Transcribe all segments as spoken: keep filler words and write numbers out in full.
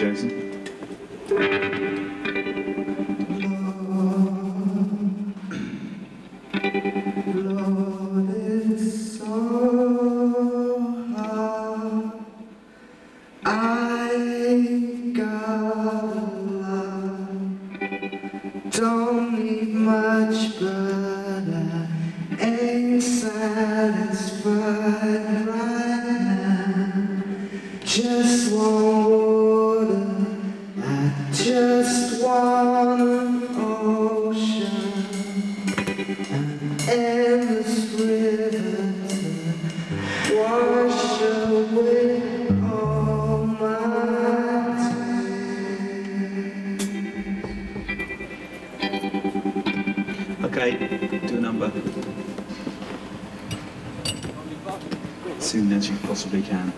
Jason. Lord, it's so hard. I got a lot. Don't need much, but I ain't satisfied right now. Just want water. I just want an ocean. Endless river to wash away all my tears. Okay, do a number. As soon as you possibly can.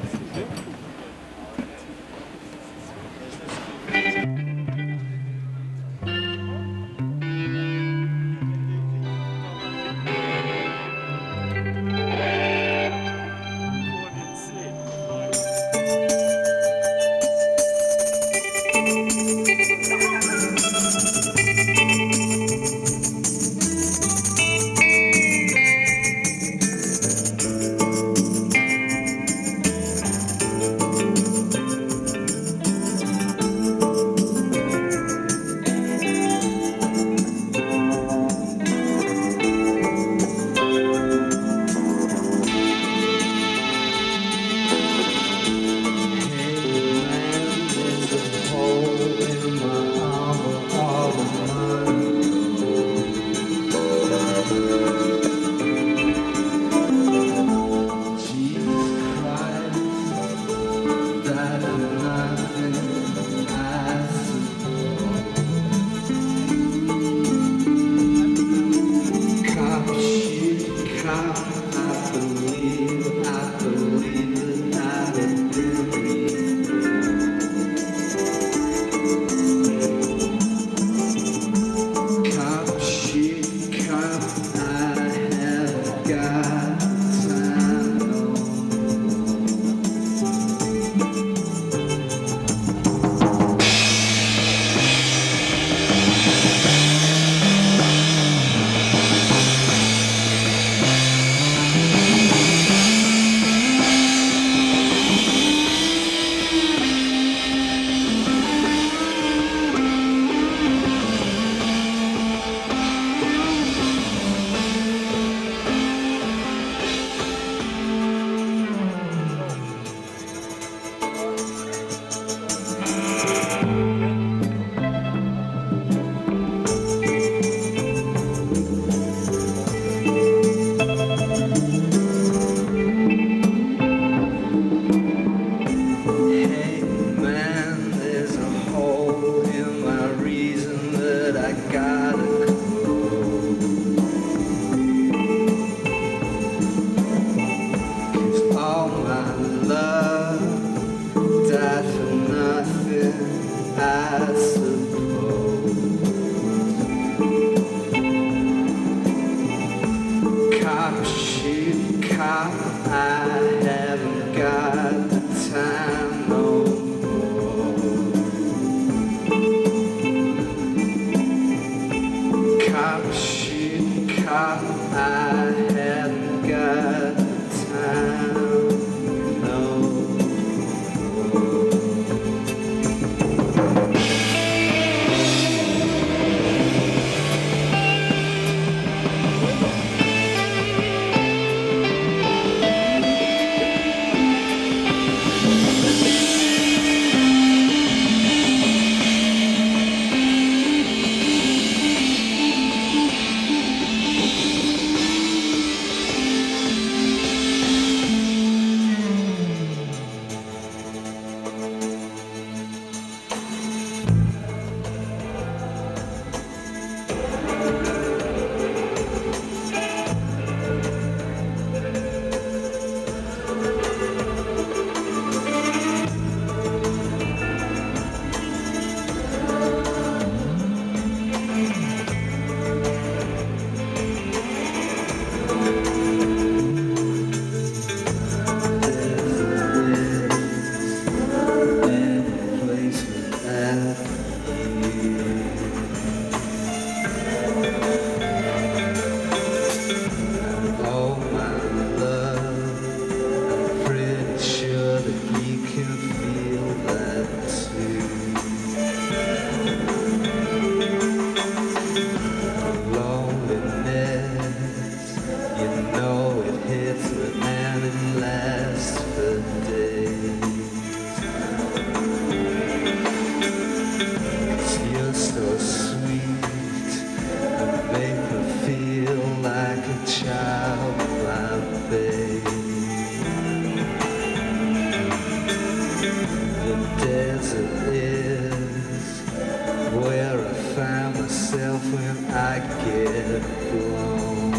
myself when I get blown.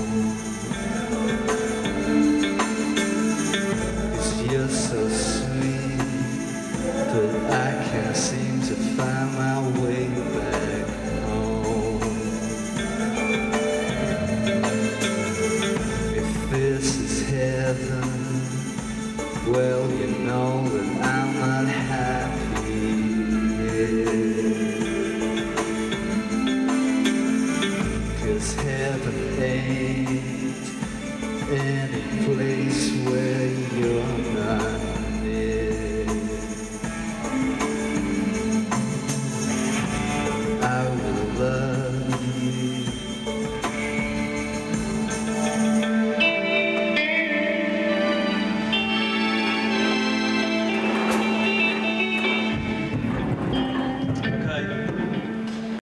'Cause you're so sweet, but I can't seem to find my way back home. If this is heaven, well, you know that I'm not happy yet. 'Cause heaven ain't any place where